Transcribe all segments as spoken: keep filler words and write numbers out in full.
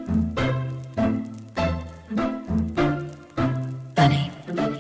Bunny.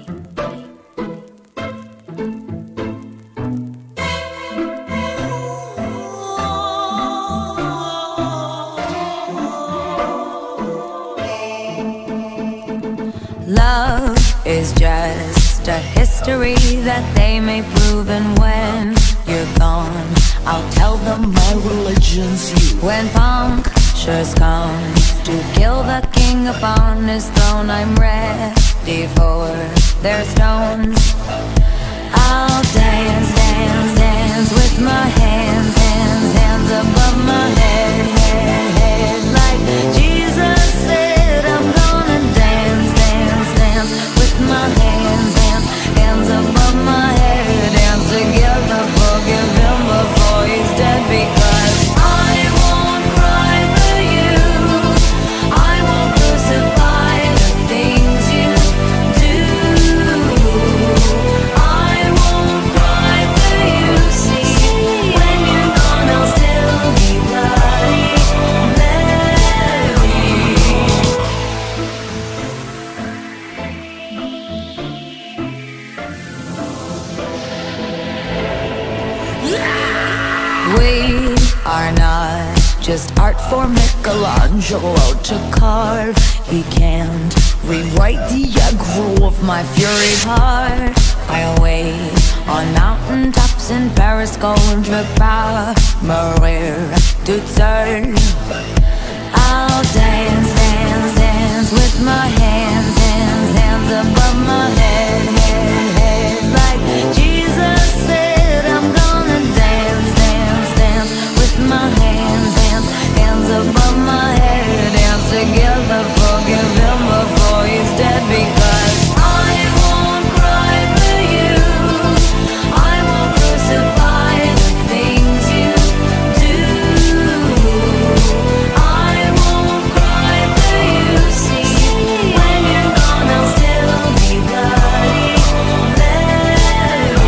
Love is just a history that they may prove, and when you're gone, I'll tell them my religion's you. When punctures come to kill the king upon his throne, I'm ready for their stones. I'll dance, dance, dance with my hands, hands, hands above my head, head, head, like Jesus said. I'm gonna dance, dance, dance with my hands, hands, hands above my head. Dance together, forgive him before he's dead, because I won't cry for you, I won't crucify the things you do. I won't cry for you, see, when you're gone I'll still be bloody Mary. We are not just art for Michelangelo to carve. He can't rewrite the aggro of my fury heart. I wait on mountain tops in Paris, contre pas mourir toute seule. I'll dance, dance, dance with my hands, hands, hands above my head, head, head, like Jesus said. I'm gonna dance, dance, dance with my hands, hands, hands above my head. Dance together, forgive him before he's dead, because I won't cry for you, I won't crucify the things you do. I won't cry for you, see, when you're gone I'll still be bloody Mary.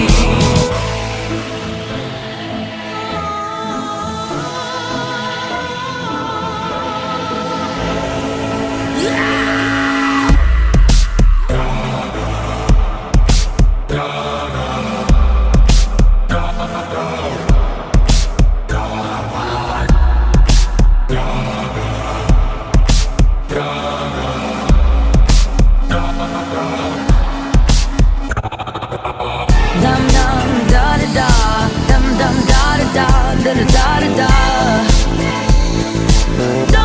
Dum dum da da da, dum dum da da da, da da da da da.